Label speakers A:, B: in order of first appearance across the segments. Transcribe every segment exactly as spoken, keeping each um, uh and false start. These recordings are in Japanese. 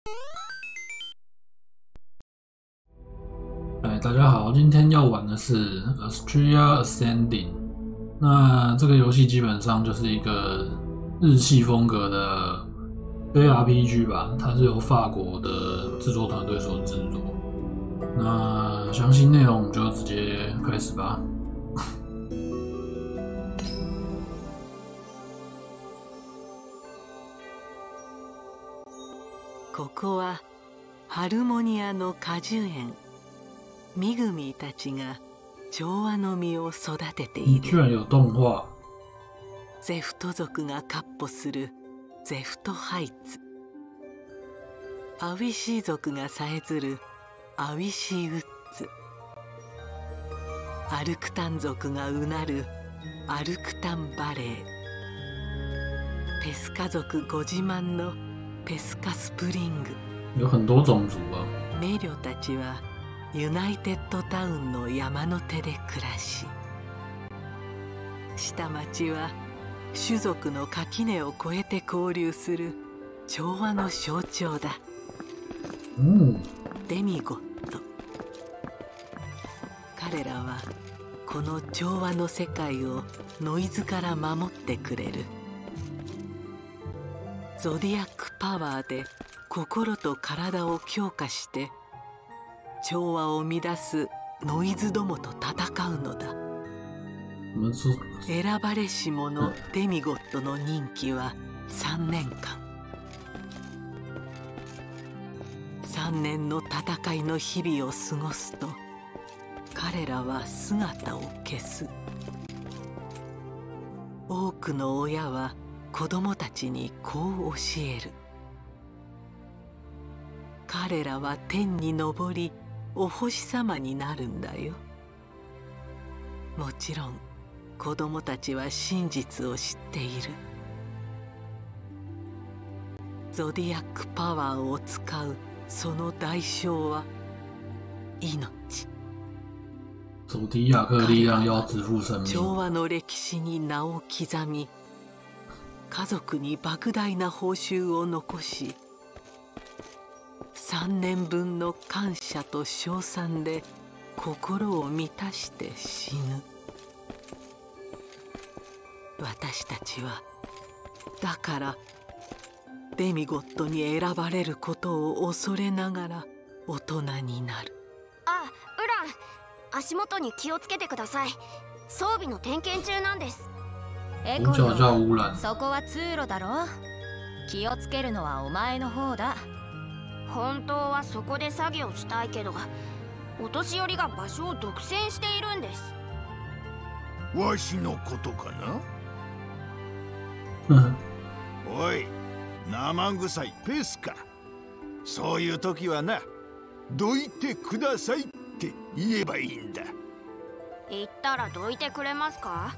A: 哎，大家好，今天要玩的是 Astria Ascending。那这个游戏基本上就是一个日系风格的 J R P G 吧，它是由法国的制作团队所制作。那详细内容我们就直接开始吧。
B: ここはハルモニアの果樹園。ミグミたちが調和の実を育ててい
A: 居然
B: る。
A: 有动画。
B: ゼフト族が闊歩するゼフトハイツ。アウィシー族がさえずるアウィシーウッズ。アルクタン族がうなるアルクタンバレー。ペスカ族ご自慢のペスカスプリング。
A: 有很多种族啊。
B: メリョたちはユナイテッドタウンの山の手で暮らし、下町は種族の垣根を越えて交流する調和の象徴だ。
A: うん。
B: デミゴット。彼らはこの調和の世界をノイズから守ってくれる。ゾディアックパワーで心と体を強化して調和を乱すノイズどもと戦うのだ。選ばれし者デミゴットの任期はさんねんかん。さんねんの戦いの日々を過ごすと彼らは姿を消す。多くの親は子供たちにこう教える。彼らは天に昇りお星様になるんだよ。もちろん子供たちは真実を知っている。ゾディアックパワーを使うその代償は命。
A: 走迪亚克力量要支付生命。
B: 調和の歴史に名を刻み、家族に莫大な報酬を残し、さんねんぶんの感謝と称賛で心を満たして死ぬ。私たちはだからデミゴットに選ばれることを恐れながら大人になる。
C: あ、ウラン、足元に気をつけてください。装備の点検中なんです。
A: エコよ、
D: そこは通路だろ。気をつけるのはお前の方だ。
C: 本当はそこで作業したいけど、お年寄りが場所を独占しているんです。
E: わしのことか
A: うん
E: なおい、生臭いペスか。そういう時はな、どいてくださいって言えばいいんだ。
C: 言ったらどいてくれますか？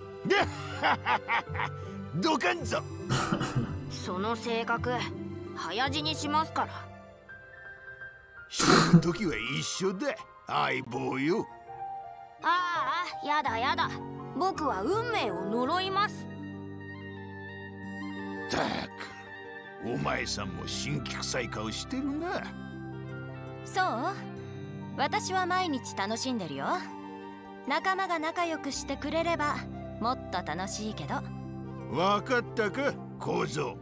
E: どかんぞ。
C: その性格早死にしますから。
E: 死ぬ時は一緒だ、相棒よ。
C: ああ、やだやだ。僕は運命を呪います。
E: たく、お前さんも辛気臭い顔してるな。
D: そう？私は毎日楽しんでるよ。仲間が仲良くしてくれればもっと楽しいけど。
E: わかったか、小僧。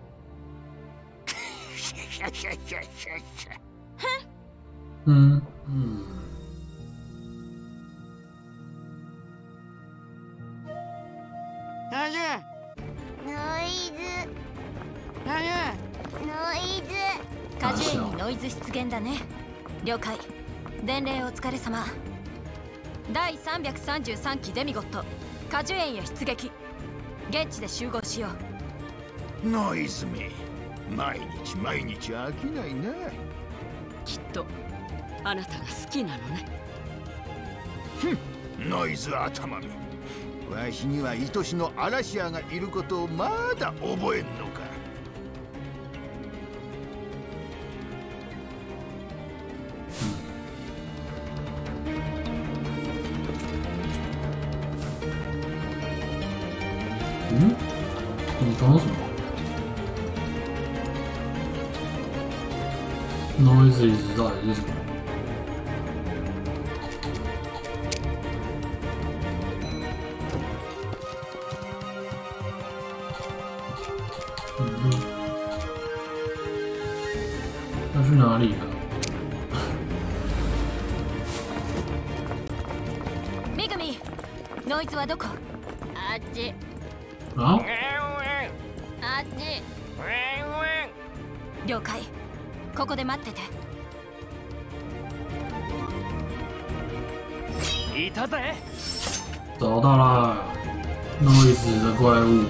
A: 嗯嗯。
C: ノイズ。ノイズ。
D: 果樹園にノイズ出現だね。了解。伝令お疲れ様。だいさんびゃくさんじゅうさんきデミゴット、果樹園へ出撃。現地で集合しよ
E: う。ノイズめ、毎日毎日飽きないな。
B: きっとあなたが好きなのね。
E: ふん、ノイズ頭め。わしには愛しの嵐屋がいることをまだ覚えんのか。
A: 嗯？你刚刚什么？ Noises 到底是什么？嗯，要去哪里了？
D: めぐみ、ノイズはどこ？あっち。
A: 啊？
D: あっち。了解。ここで待ってて。
F: いたぜ。
A: 找到啦 ，Noise 的怪物。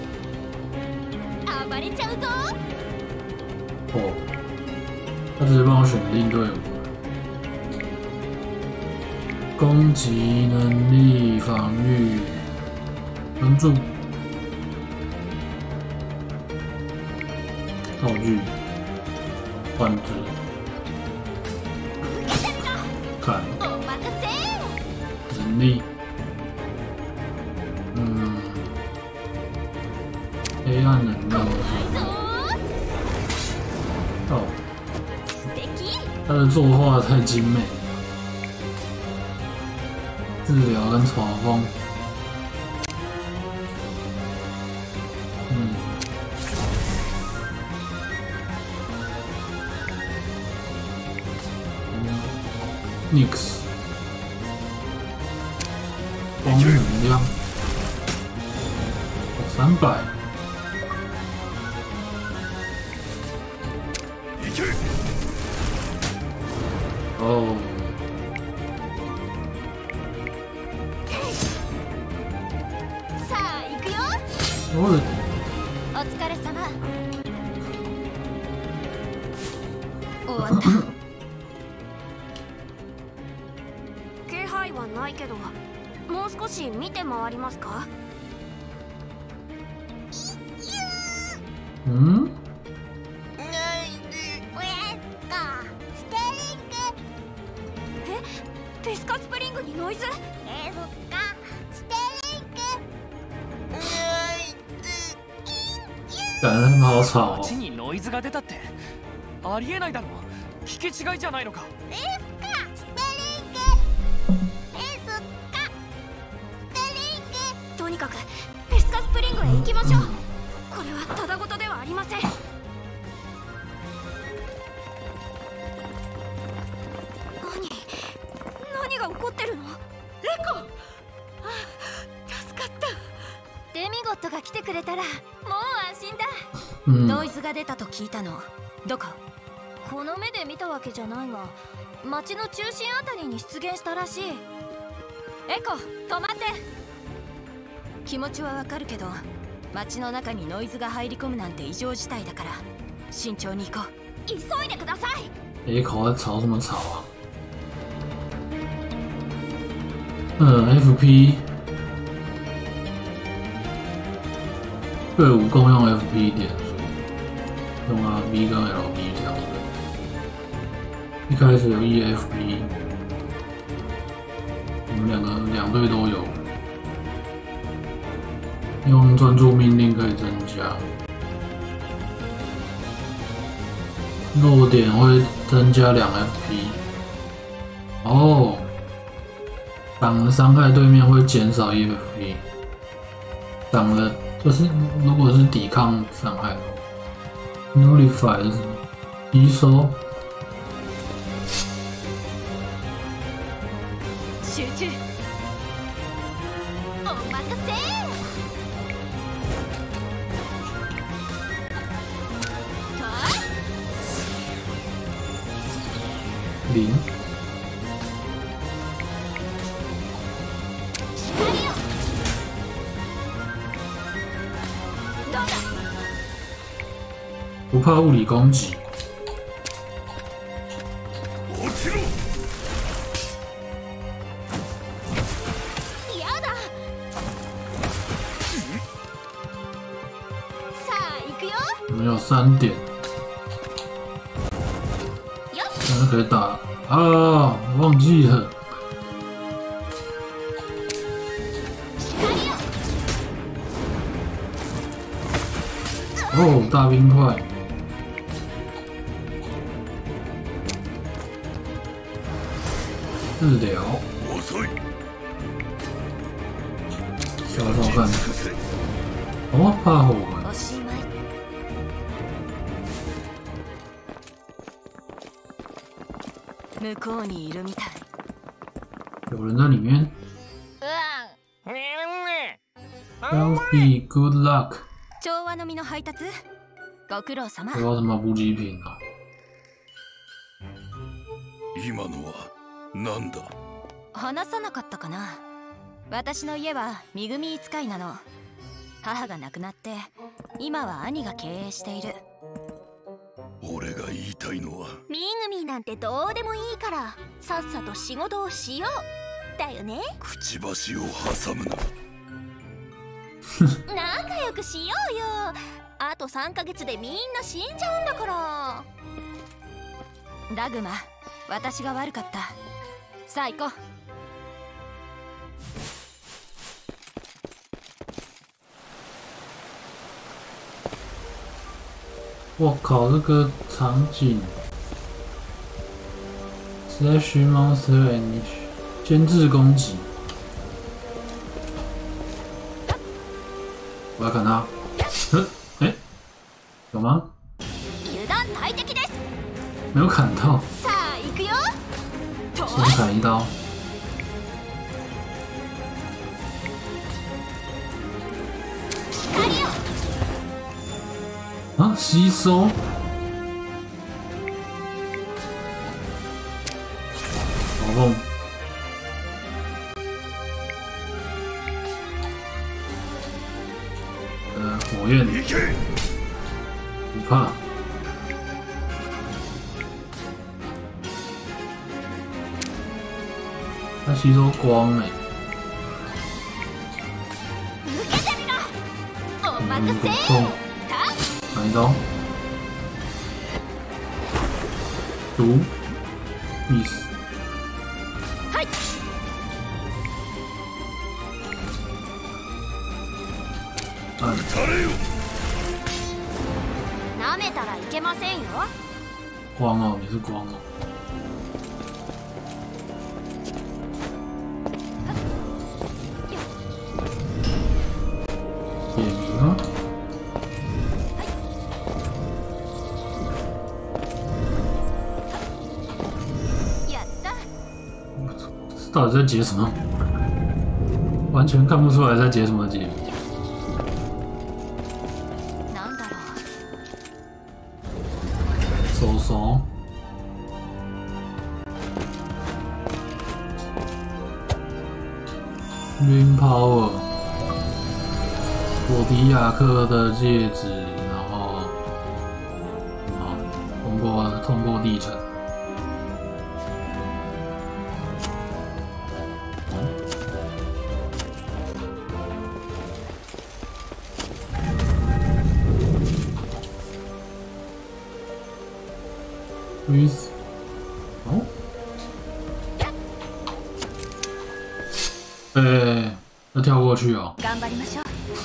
D: 暴れちゃうぞ。
A: 哦，他直接帮我选定队伍。攻击能力、防御、关注、道具、换置、看、
D: お任せ。
A: 能力，嗯，黑暗能力。哦，
D: 素敵。
A: 他的作画太精美了。治疗跟嘲讽，嗯，嗯 ，Nix， 光能量，三百，哦。
D: お疲れ様。終わった。
C: 気配はないけど、もう少し見て回りますか？
A: うん？
C: え、ペスカスプリングにノイズ？
D: え、そっか。ステリング。
A: 感觉他们好吵哦。
F: 街にノイズが出たってありえないだろ。聞き違いじゃないのか。
D: ペスカステリング。ペスカステリング。
C: とにかくペスカスプリングへ行きましょう。これはただごとではありません。何何が起こってるの？エコ。あ、助かった。
D: デミゴットが来てくれたらもう安心だ。
A: 嗯，
D: ノイズが出たと聞いたの。どこ？この目で見たわけじゃないが、街の中心あたりに出現したらしい。エコ、止まって。気持ちはわかるけど、街の中にノイズが入り込むなんて異常事態だから慎重に行こう。急いでください。
A: 野口在吵什么吵啊？嗯 ，F P 队伍共用 F P 点数，用 R B 跟 L B 调整。一开始有 E F P， 我们两个两队都有。用专注命令可以增加，弱点会增加两 F P。哦，挡的伤害对面会减少一 F P， 挡了就是如果是抵抗伤害的话 ，Nullify 是什么？吸收。
D: 集中。お任せ。
A: 零。不怕物理攻击。
D: やだ。さあ行くよ。
A: 我们有三点，现在可以打啊！忘记了。哦，大冰块。 日疗，烧烧看。哦，怕火。
D: おしまい。向こうにいるみたい。
A: 有人在里面。Healthy, good luck。
D: 調和の実の配達。ご苦労様。
A: 这有什么补给品啊？
E: 今のは何だ？
D: 話さなかったかな。私の家はミグミ使いなの。母が亡くなって今は兄が経営している。
E: 俺が言いたいのは、
C: ミグミなんてどうでもいいからさっさと仕事をしようだよね。
E: くちばしを挟むな。
C: 仲良くしようよ。あとさんかげつでみんな死んじゃうんだから。
D: ダグマ、私が悪かった。さあ行こう。
A: 我靠，这个场景 slash monster and 监制攻击，我要砍他。哎、欸，有吗？
C: 油断大敵です。
A: 没有砍到。
C: さあ行くよ。
A: 先砍一刀。啊，吸收。好梦。呃，火焰。不怕。它吸收光哎、欸。嗯，不痛。砍一刀，毒 ，miss， 按，
C: 舐めたらいけませんよ。
A: 光哦，你是光哦。点名啊。到底在解什么？完全看不出来在解什么解。手手。Wind Power。索迪亚克的戒指，然后，啊，通过通过历程。with 哦，哎、欸，要跳过去哦。
D: 頑張りましょう。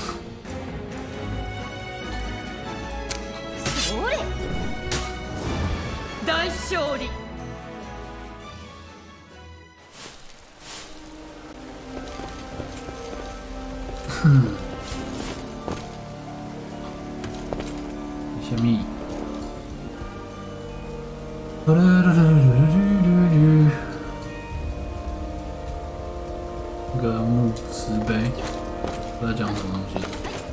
D: それ。大勝利。
A: 哼。什么？那个木石碑，我在讲什么东西？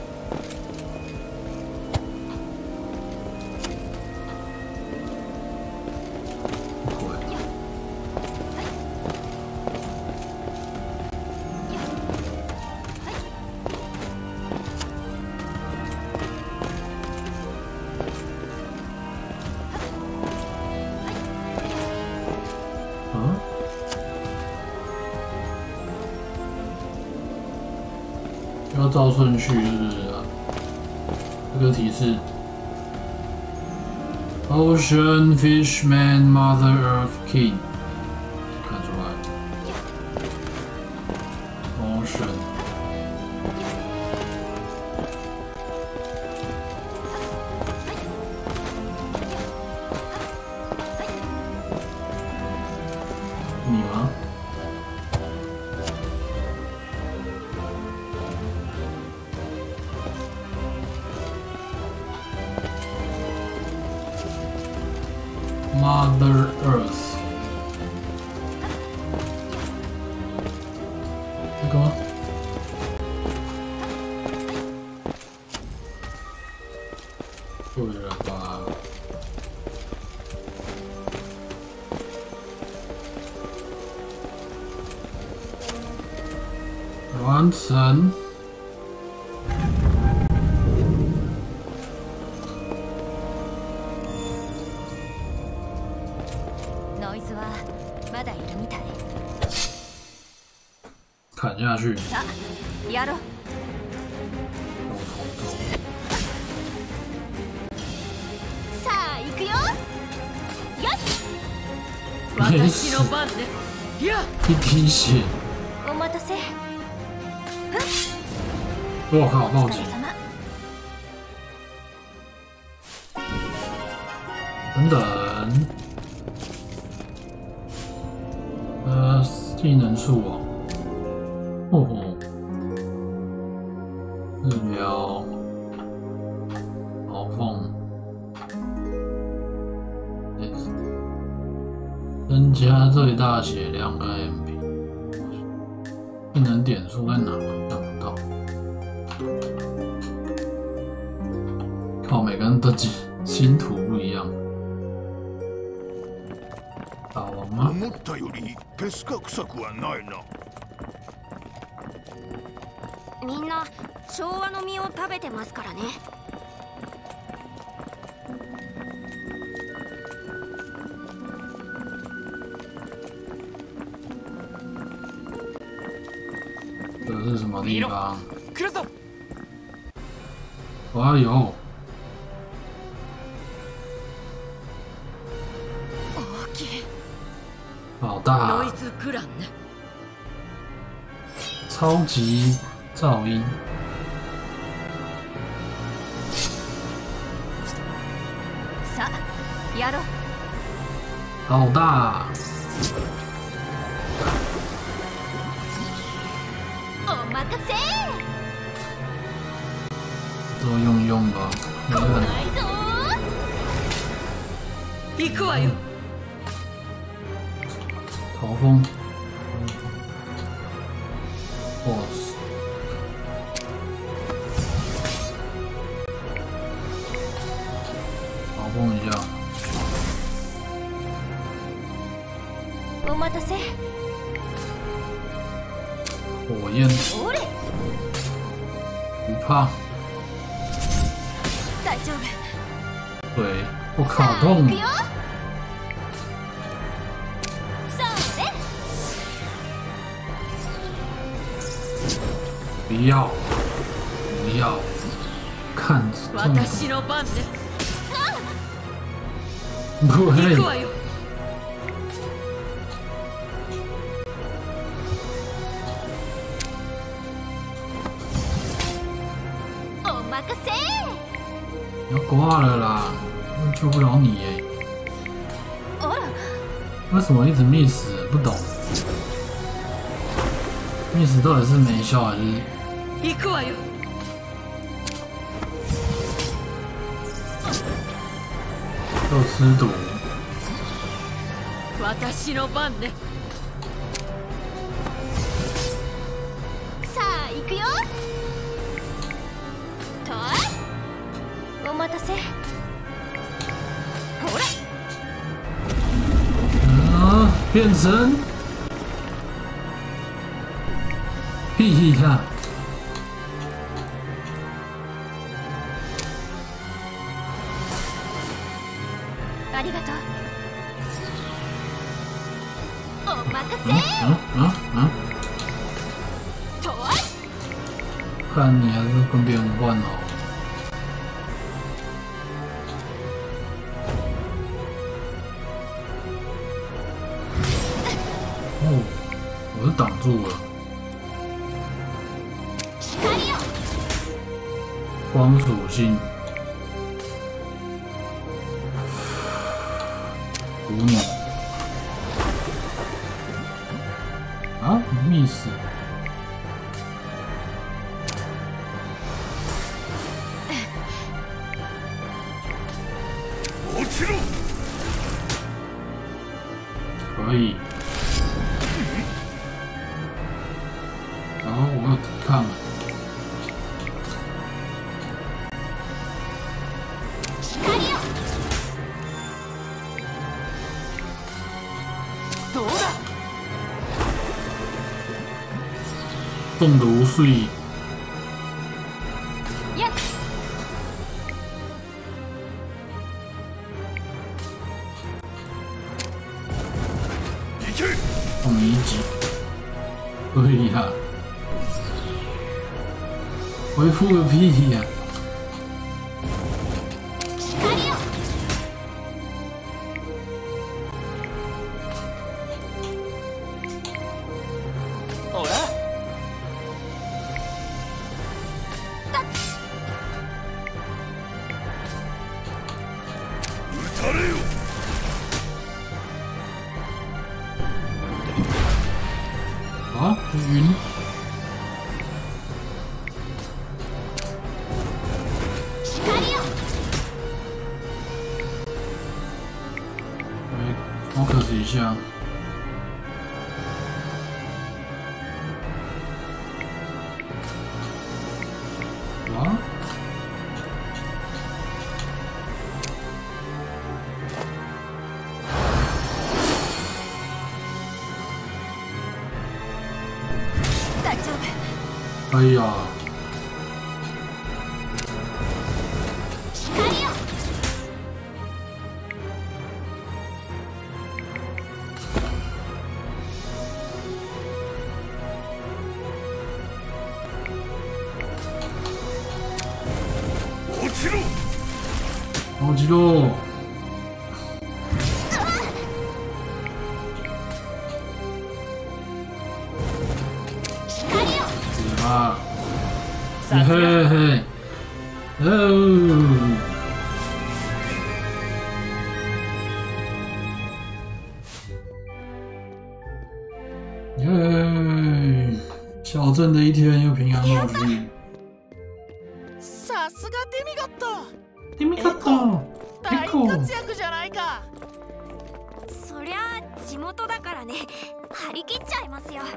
A: 要照顺序是不是啊？这个提示 ：Ocean Fishman Mother Earth King， 看出来 ，Ocean。你吗？ Mother Earth， 这个吗？对了吧？完成。
D: ノイズはまだいるみたい。
A: 砍下去。
D: さあ、やろう。さあ、行くよ。よっ。
F: 私の番ね。いや。
A: 一滴血。
D: お待たせ。
A: 我靠！暴击！等等，呃，技能树哦，哦吼，治疗，鳌凤，增加最大血量跟 M P， 技能点数在哪？看不到。靠，每个人的星图不一样。大王吗？
E: 思ったよりペスカ臭くはないな。
C: みんな昭和の実を食べてますからね。
A: 这是什么地方？
F: 来るぞ。
A: 哇哟！
D: 大きい。
A: 好大！
F: ノイズクランね。
A: 超级噪音。
D: さあ、やろう。
A: 好大！
D: お任せ。
A: 都用用吧，没问题。
D: ないぞ。
F: 行くわよ。
A: 逃风 ，boss， 逃风一下。
D: お待たせ。
A: 火焰，
D: おれ。
A: 不怕。
D: 大丈夫。
A: 对，我卡痛。
D: 行くよ。それ。
A: 不要，不要，看这么
F: 私の番ね。
A: 不
F: 行く
A: 会。
F: わよ。
D: お任せ。
A: 你要挂了啦，救不了你耶。
D: おら。
A: 为什么一直 miss？ 不懂。miss 到底是没效还是？
F: 行くわよ。
A: 又吃毒？
F: 私の番ね。
D: さあ、行くよ。とお待たせ。ほら。
A: 啊，变成屁呀！
D: ありがとう。お任せ。
A: 嗯嗯嗯，
D: と
A: 看你还是跟别人换哦。哦，我是挡住了。
D: 光よ。
A: 光属性，五秒啊 ，miss，
E: 落ちろ。
A: 可以。好，我有抵抗了。
F: どうだ？
A: 中毒碎。
D: やっ。
A: 送你一击。可以啦。回复个屁呀！
F: ほら。
E: 撃たれよ。
A: 啊，晕。focus 一下。啊？
D: 大丈夫。
A: 哎呀！
E: 落ちろ。
A: 落ちろ。死吧！嘿嘿嘿！哦。耶！小镇的一天又平安过去。
F: さすがデミゴット。
A: デミゴット。
F: 大活躍じゃないか。
C: そりゃ地元だからね、張り切っちゃいますよ。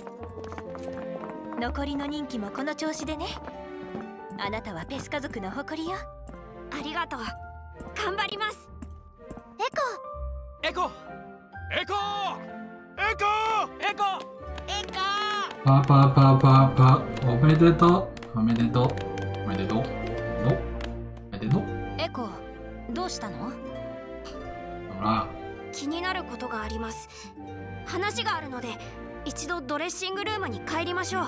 D: 残りの任期もこの調子でね。あなたはペス家族の誇りよ。
C: ありがとう。頑張ります。
F: エコエコエコエコエコ。
A: パパパパパ、おめでとう。おめでとう。おめでとう。おめでとう。
D: エコ、どうしたの？
A: ほら。
C: 気になることがあります。話があるので一度ドレッシングルームに帰りましょう。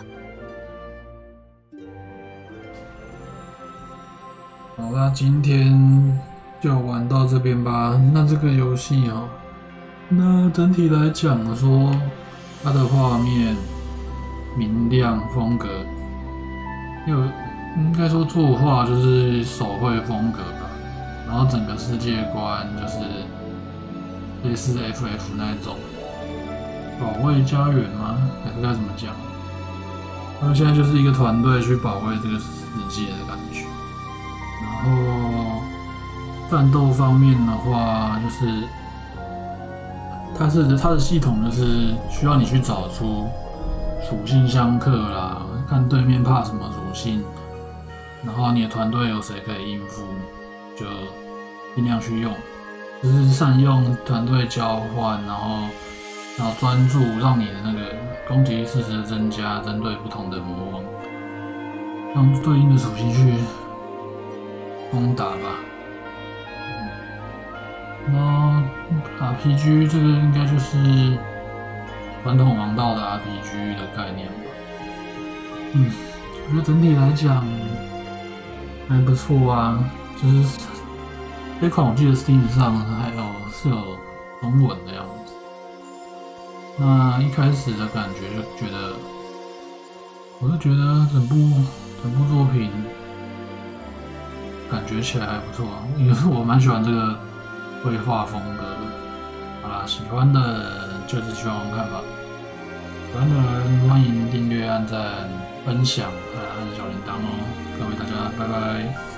A: 好啦，今天就玩到这边吧。那这个游戏哦，那整体来讲说，它的画面明亮、风格有应该说作画就是手绘风格吧，然后整个世界观就是类似 F F 那种保卫家园吗？还是该怎么讲？他们现在就是一个团队去保卫这个世界的感觉。然后战斗方面的话，就是它是它的系统就是需要你去找出属性相克啦，看对面怕什么属性，然后你的团队有谁可以应付，就尽量去用，就是善用团队交换，然后然后专注让你的那个攻击力适时的增加，针对不同的魔王，用对应的属性去攻打吧。嗯，然后 R P G 这个应该就是传统王道的 R P G 的概念吧。嗯，我觉得整体来讲还不错啊。就是这款我记得 Steam 上还有是有中文的样子。那一开始的感觉就觉得，我就觉得整部整部作品感觉起来还不错，因为我蛮喜欢这个绘画风格的。好啦，喜欢的就是去玩玩看吧。喜欢的人欢迎订阅、按赞、分享，还有按小铃铛哦。各位大家，拜拜。